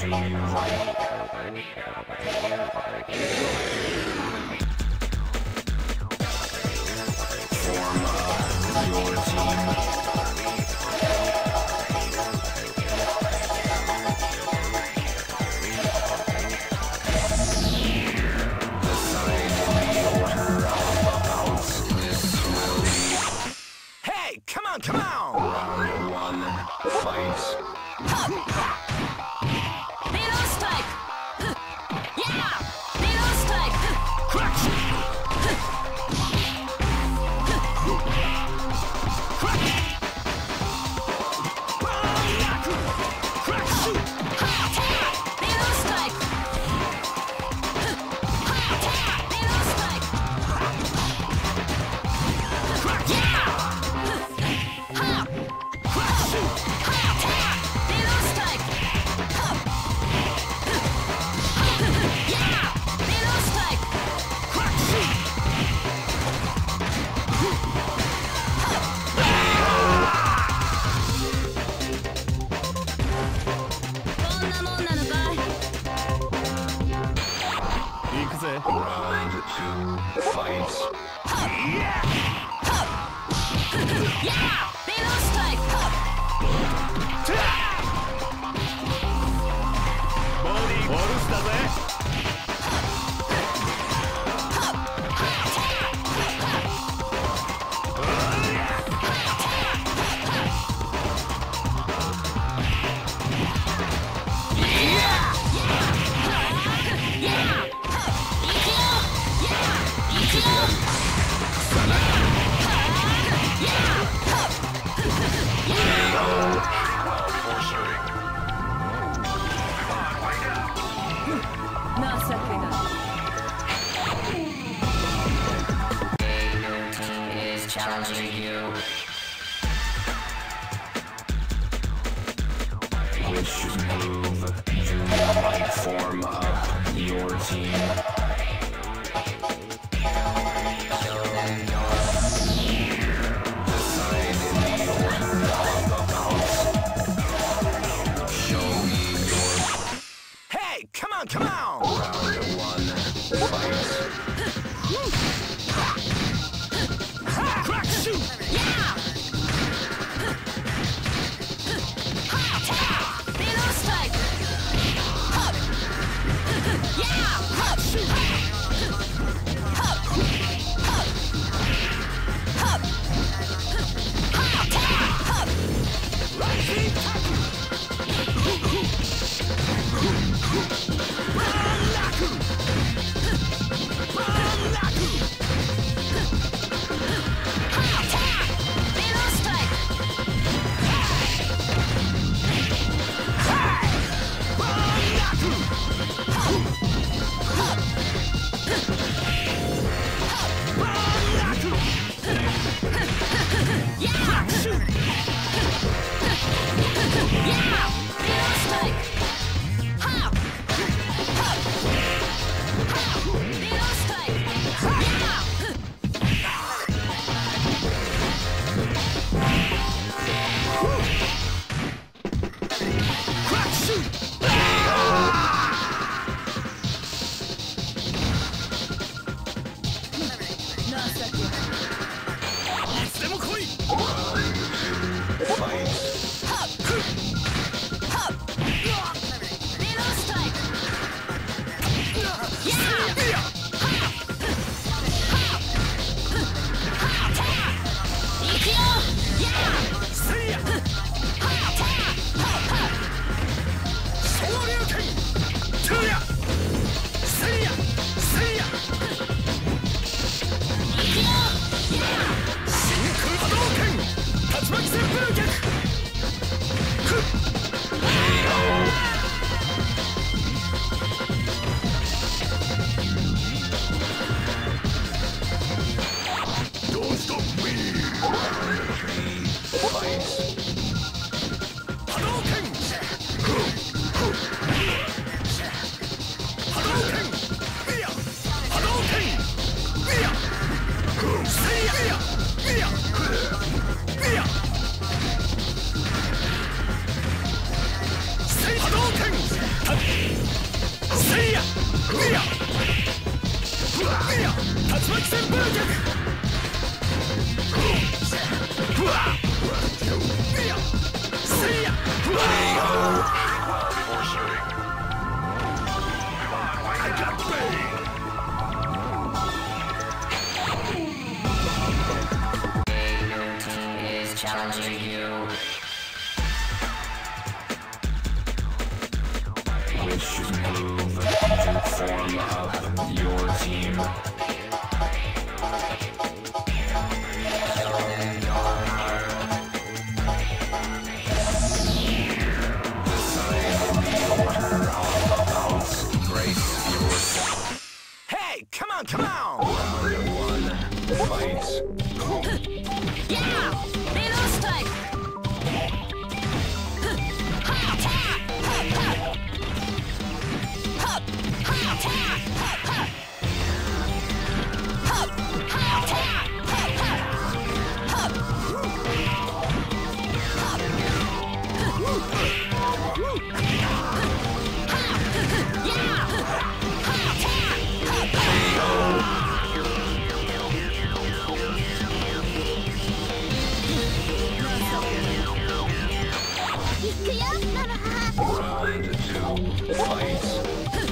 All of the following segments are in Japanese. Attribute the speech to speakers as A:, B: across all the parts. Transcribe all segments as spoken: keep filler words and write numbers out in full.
A: Run! せいやいやいや竜巻旋風脚ふわいやせいやふわI got paid.
B: Challenging you.
C: Which move to form up your team?
B: Show them your power.
C: Decide the order of the bouts. Brace yourself.
A: Hey, come on, come on!
C: Round one, fight.
D: Yeah! Middle strike! Ha! Ha! Ha! Ha! Ha! Ha! Ha! Ha! Ha! Ha! Ha!
C: Round two, fight.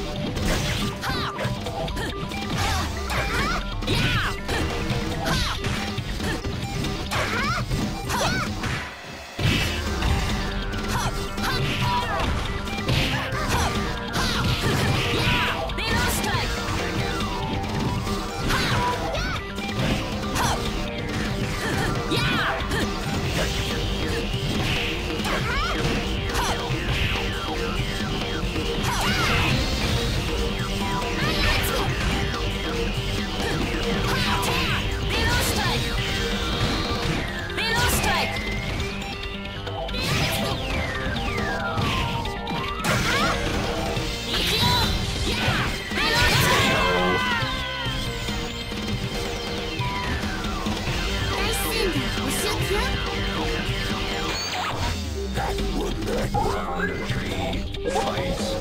C: Round three, fight.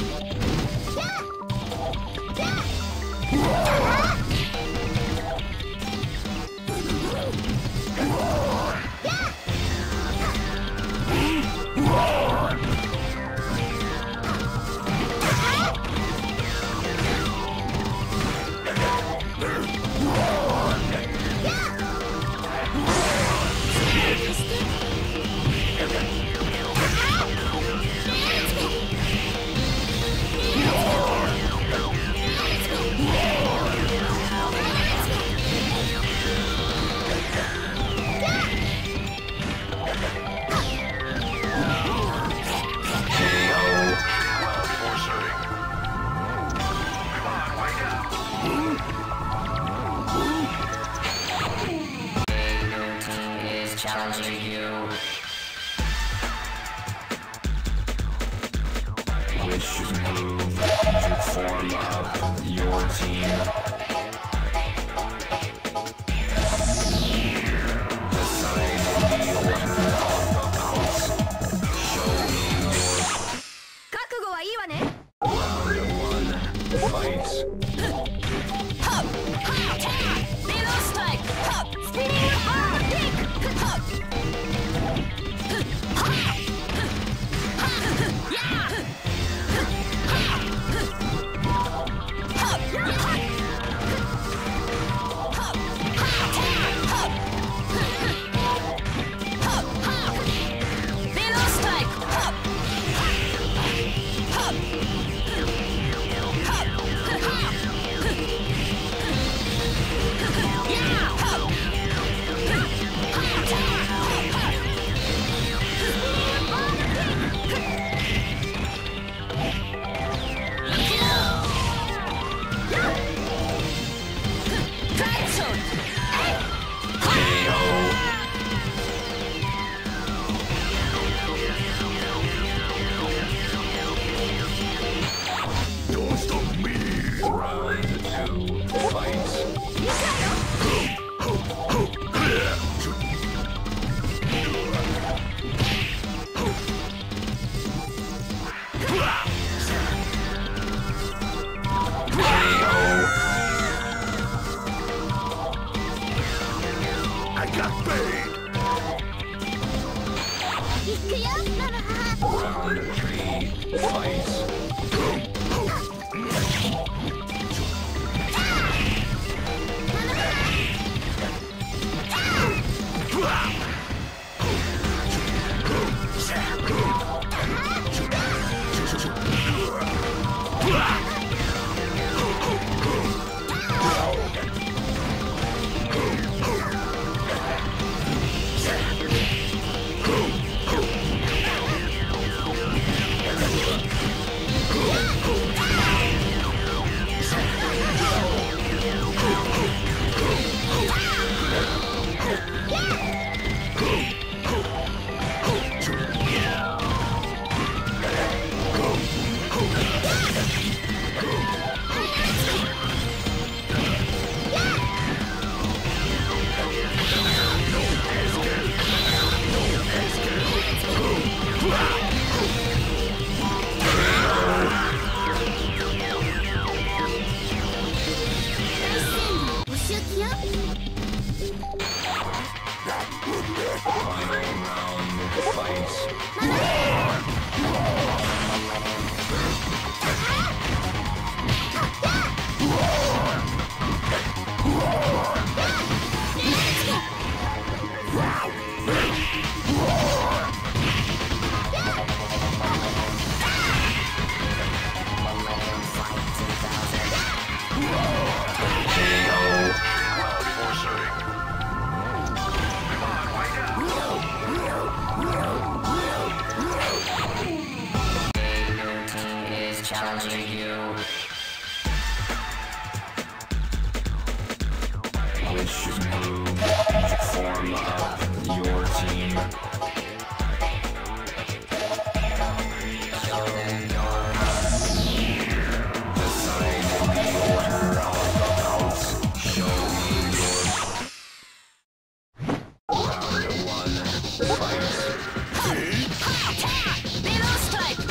B: Challenging you.
C: Which move to form up your team? Decide the order of the bouts. Show me your
D: 覚悟はいいわね
C: round one, fight.
D: Middle strike! Spinning arm kick! Middle strike!
A: Don't stop me!
C: Round two, fight.
A: I got paid.
D: 行くよママ。
C: Round three, fight.
B: Challenging you.
C: Which move to form up your team?
B: Show them your
C: Decide the order of the house. Show me your round one, fight.
D: ベロストライク。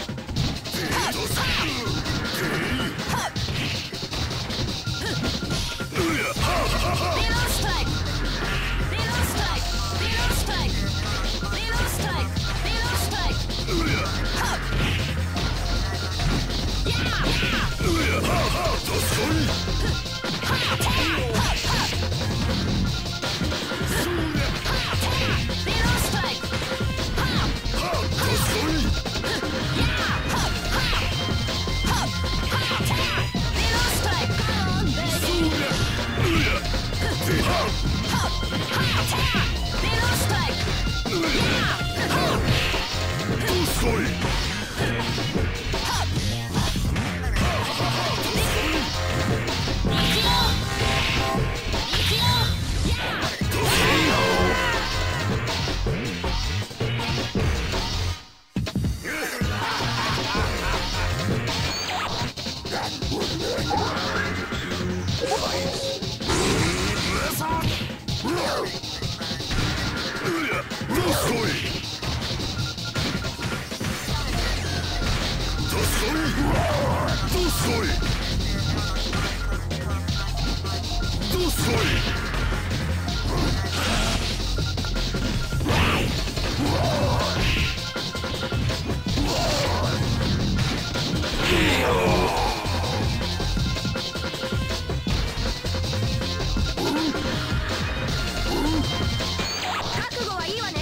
D: 覚悟はいいわね。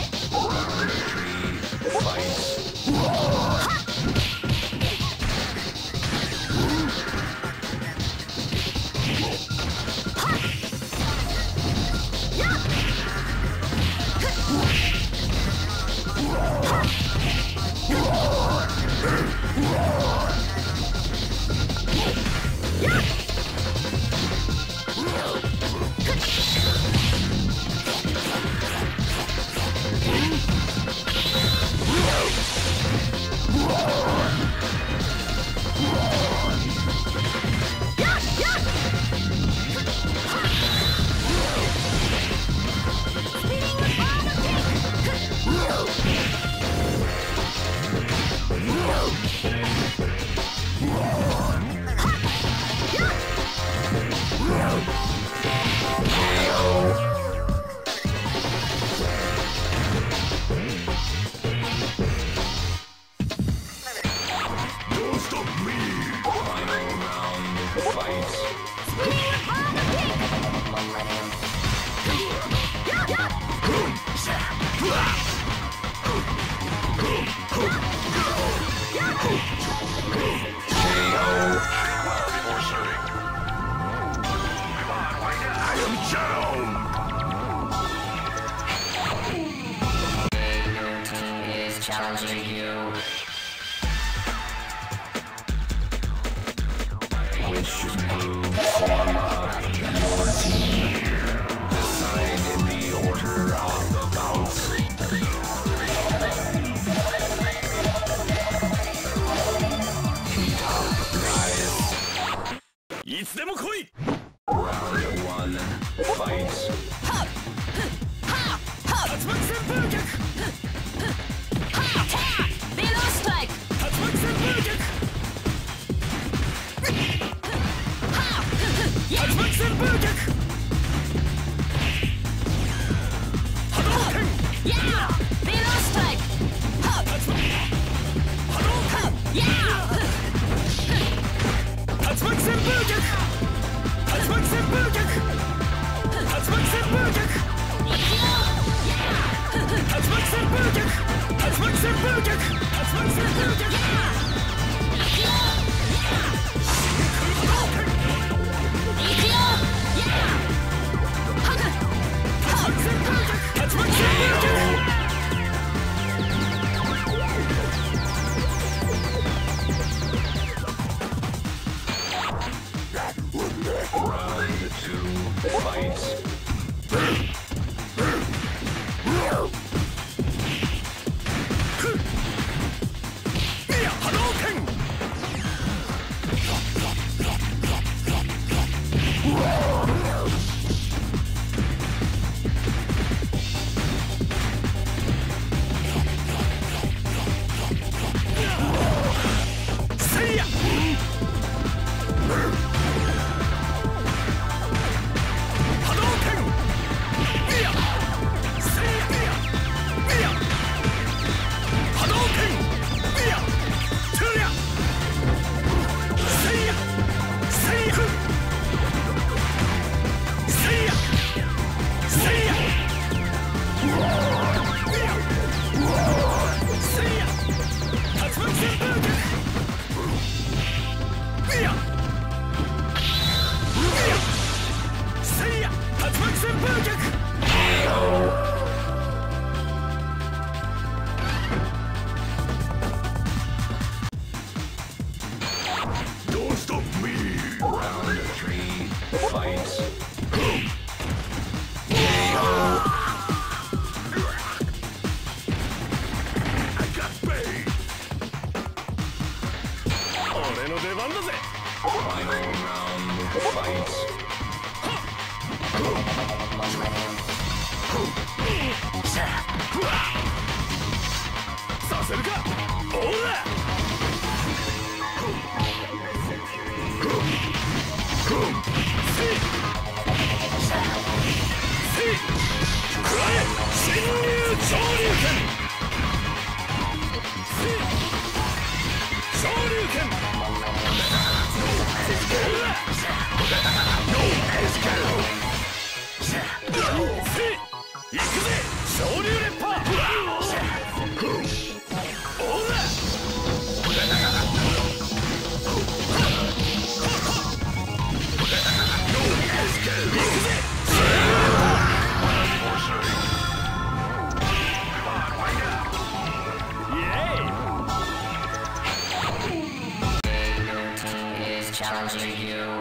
C: Fight.
B: Challenging you.
C: Which move form up your team? Decide in the order of the bounce. Heat up, guys.
A: いつでも来い。
C: Round one, fight.
A: 竜巻旋風脚。
D: ベローストライク。
A: 竜巻旋風脚。 竜巻旋風脚。 波動拳。
D: ヤーベローストライク。
A: 波動拳。
D: ヤー
A: 竜巻旋風脚。 竜巻旋風脚。 竜巻旋風脚。
D: いくよ。ヤー
A: 竜巻旋風脚。 竜巻旋風脚。 竜巻旋風脚。
D: ヤー いくよ。ヤー いくよ。ヤー ハグ
A: 竜巻旋風脚。 竜巻旋風脚。
C: Round two, fight.
A: いや波動拳。 せいや。 波動拳。 いやせいや。 いや波動拳。 いやトゥリア。 せいや。 せいや。 せいや。 せいや。 いやせいや。 竜巻旋風脚。 いやいやせいや。 竜巻旋風脚。 Don't stop me.
C: Round three, fight.
A: I got paid. 俺の出番だぜ。
C: Final round, fight.
A: させるか。おら。せい。せい。くらえ。侵入昇竜拳。せい。昇竜拳。うわ。せい。行くぜ。昇竜連覇。おら。
B: Is challenging you.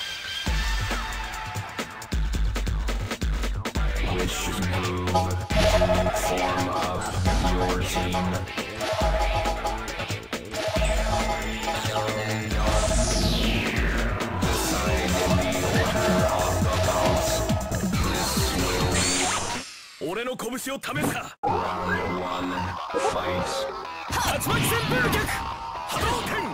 C: Which move to form up your team? Decide in the order of the bounce. This will be
A: 俺の拳を試すか。
C: round one, fight.
A: 竜巻旋風脚。波動拳。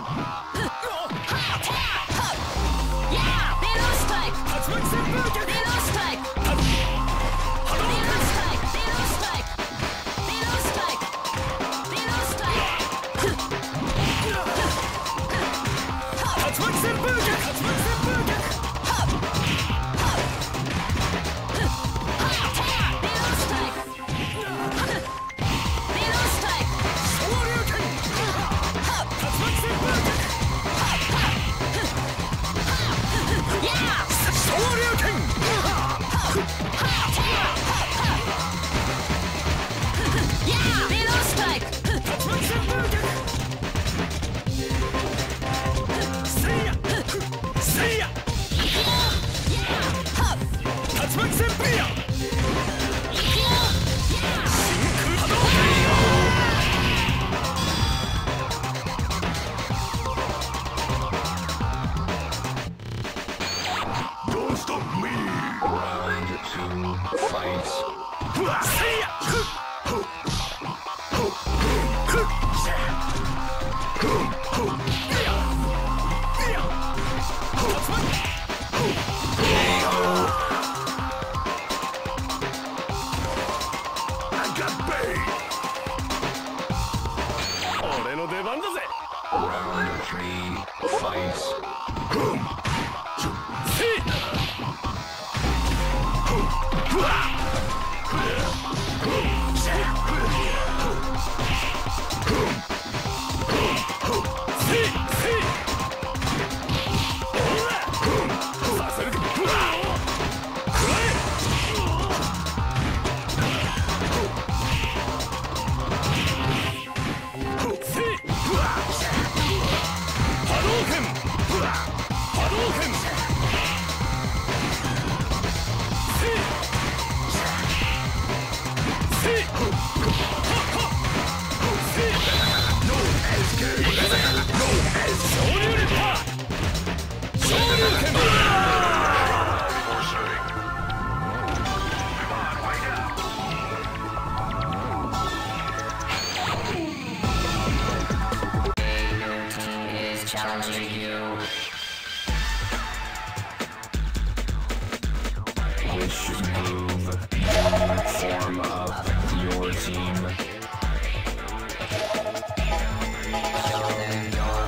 D: ヤーベローストライク。
A: 竜巻旋風脚。
D: ベローストライク。
A: 波動
D: ベロー
A: 拳。
D: ストライク。ベローストライク。ベローストライク。ベローストライク。
A: 竜巻旋風脚。竜巻旋
C: fights.
A: せいやふっふっふっふっふっいやいや竜巻アガッベイ俺の出番だぜ
C: Round three, fights.
A: せいふわ
B: Challenging you.
C: Which move form up your team?
B: Show them your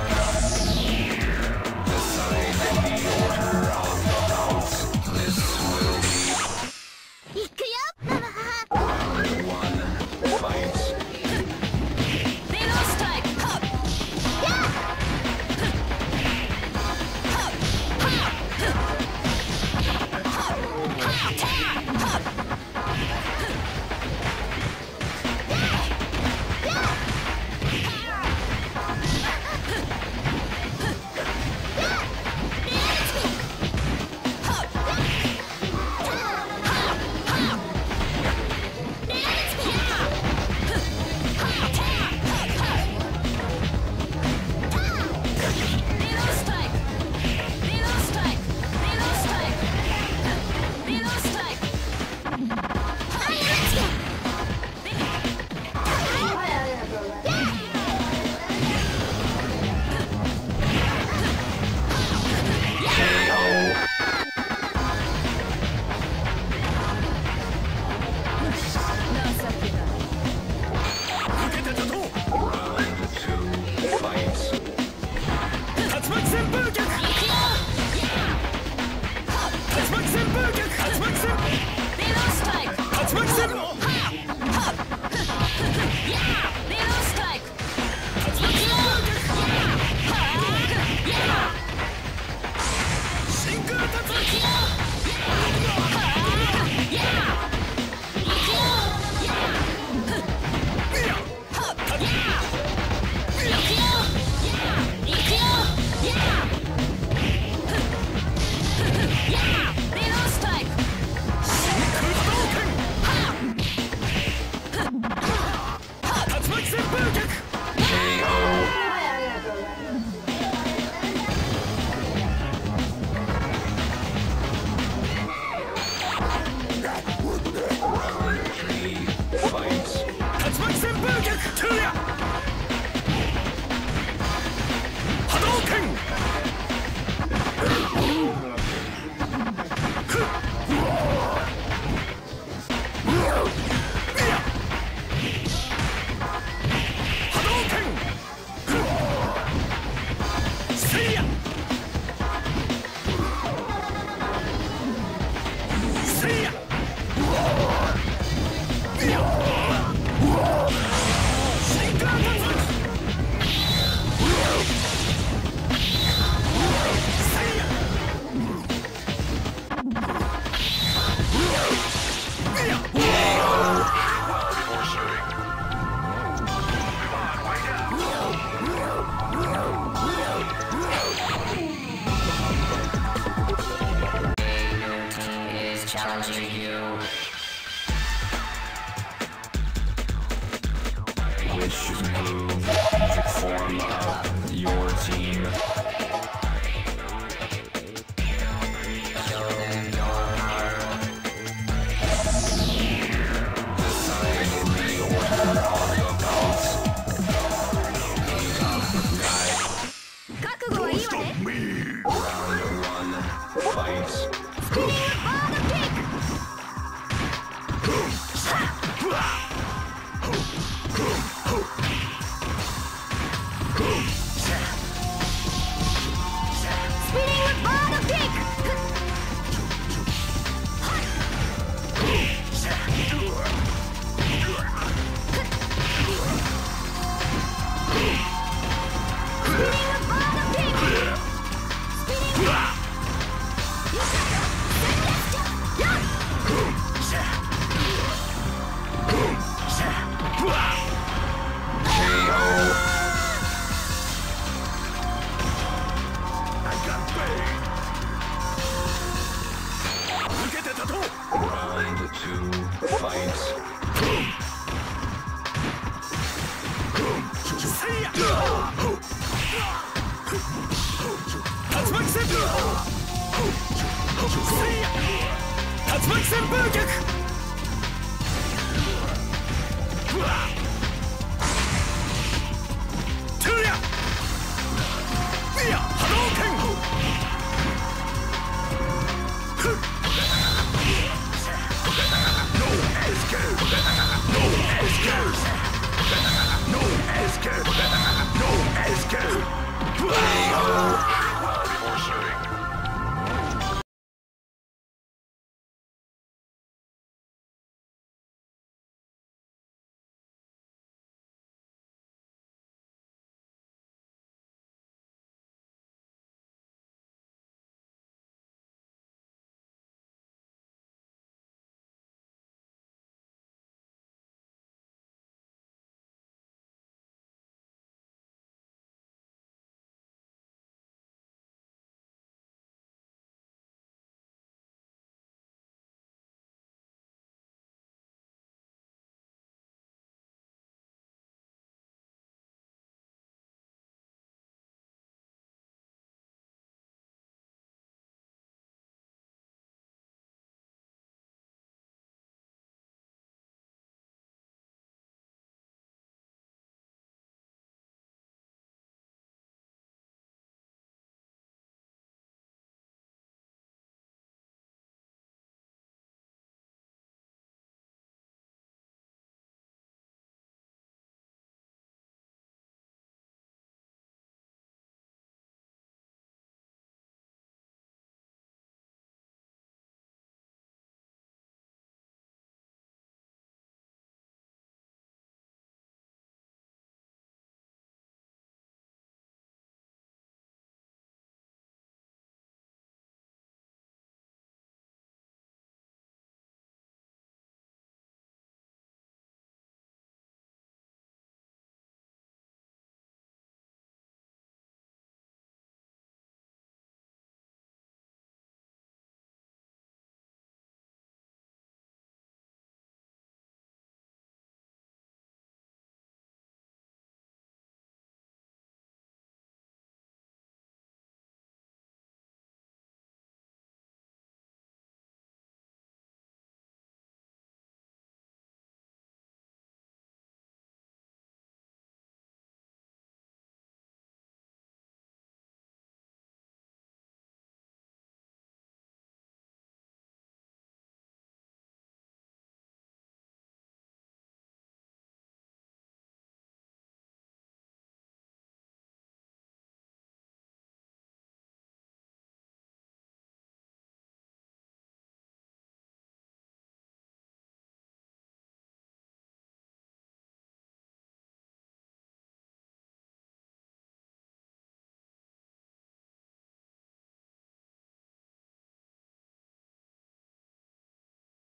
C: Decide the order of the house. This will be
D: いくよ。
C: round one, fight.
D: メロスタイル。はっやっはっはっはっはっはっ
C: Fight.
A: せいや竜巻旋風せいや竜巻旋風逆